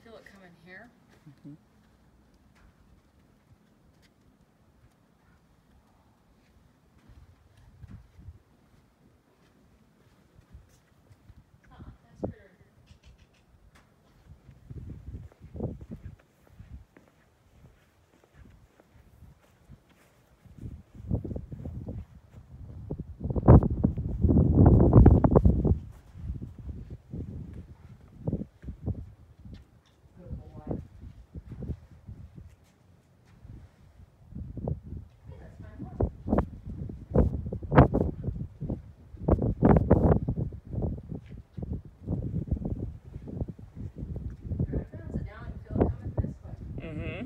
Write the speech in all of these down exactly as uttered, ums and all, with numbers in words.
feel it coming here. Mm-hmm. Uh-uh, that's pretty right here. Good boy. Hey, that's fine. Look. There, I bounce it down and feel it coming this way. Mm-hmm.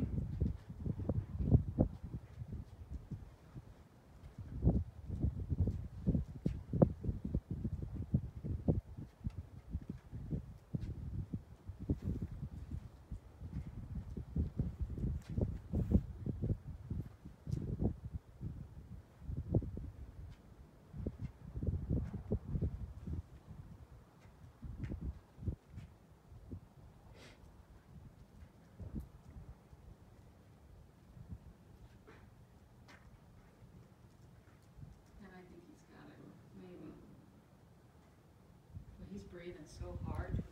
And I think he's got it, maybe. But he's breathing so hard.